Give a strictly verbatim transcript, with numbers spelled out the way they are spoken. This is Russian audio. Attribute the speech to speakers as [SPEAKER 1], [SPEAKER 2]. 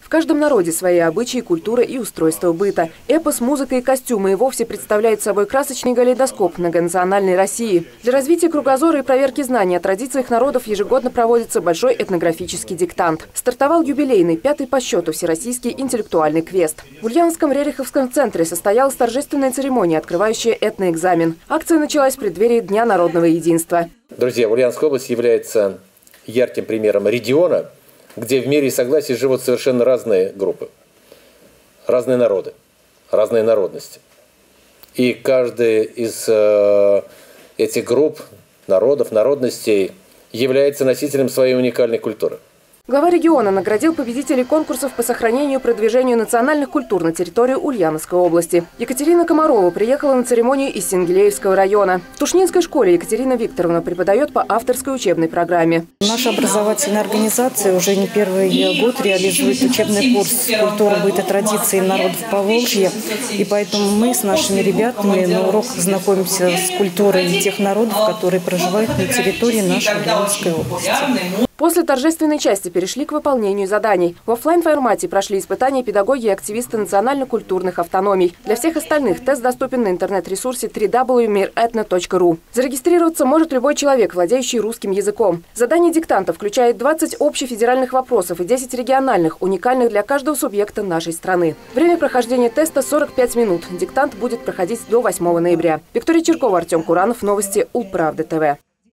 [SPEAKER 1] В каждом народе свои обычаи, культура и устройство быта. Эпос, музыка и костюмы и вовсе представляют собой красочный калейдоскоп многонациональной России. Для развития кругозора и проверки знаний о традициях народов ежегодно проводится большой этнографический диктант. Стартовал юбилейный, пятый по счету всероссийский интеллектуальный квест. В Ульяновском Рериховском центре состоялась торжественная церемония, открывающая этноэкзамен. Акция началась в преддверии Дня народного единства.
[SPEAKER 2] Друзья, Ульяновская область является ярким примером региона, где в мире и согласии живут совершенно разные группы, разные народы, разные народности. И каждый из э, этих групп, народов, народностей является носителем своей уникальной культуры.
[SPEAKER 1] Глава региона наградил победителей конкурсов по сохранению и продвижению национальных культур на территории Ульяновской области. Екатерина Комарова приехала на церемонию из Сенгелеевского района. В Тушнинской школе Екатерина Викторовна преподает по авторской учебной программе.
[SPEAKER 3] Наша образовательная организация уже не первый год реализует учебный курс «Культура, быт и традиции народов Поволжья». И поэтому мы с нашими ребятами на уроках знакомимся с культурой тех народов, которые проживают на территории нашей Ульяновской области.
[SPEAKER 1] После торжественной части перешли к выполнению заданий. В офлайн-формате прошли испытания педагоги и активисты национально-культурных автономий. Для всех остальных тест доступен на интернет-ресурсе дабл ю дабл ю дабл ю точка мир этно точка ру. Зарегистрироваться может любой человек, владеющий русским языком. Задание диктанта включает двадцать общефедеральных вопросов и десять региональных, уникальных для каждого субъекта нашей страны. Время прохождения теста сорок пять минут. Диктант будет проходить до восьмого ноября. Виктория Черкова, Артем Куранов. Новости Улправды ТВ.